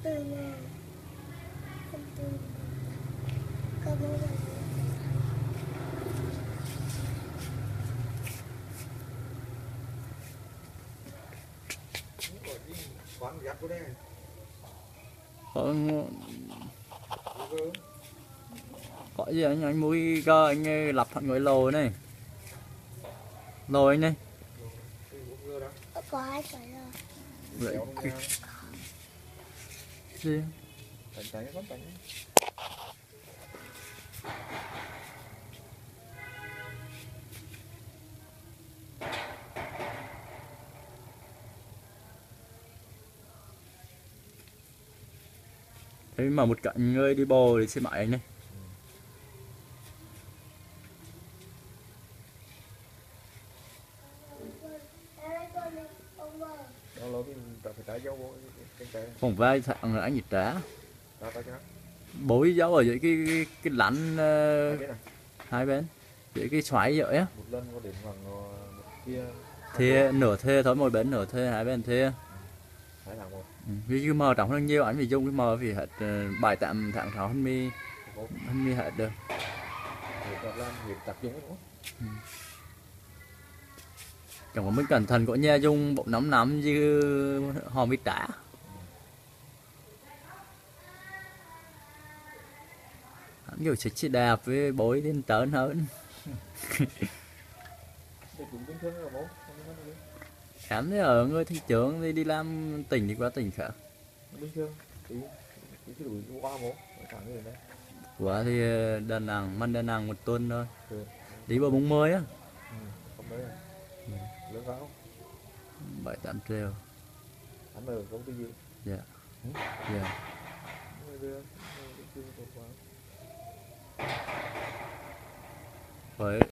từ nào không từ có bố là quán giặt của đây có gì anh mũi cơ anh lập thằng người lồi này lồi này có ai phải rồi vậy gì thế mà một cạnh người đi bò thì xe máy anh này không vai thằng anh gì trả bối dấu ở dưới cái lạnh hai bên dưới cái xoáy vậy á thê nửa thê thôi, mỗi bên nửa thê hai bên thê vì cái mờ trọng hơn nhiều anh vì dùng cái mờ vì hết 7-8 tháng 6 hơn mi hết được chẳng có mình cẩn thận của nhà dùng bộ nắm như hò mít đá hắn kiểu chỉ đẹp với bối đến tớn hơn em thấy ở người thị trưởng thì đi làm tỉnh đi qua tỉnh khác quá thì Đà Nẵng man Đà Nẵng một tuần thôi đi vào bóng mới á 7-8 triệu anh ở công ty gì dạ dạ với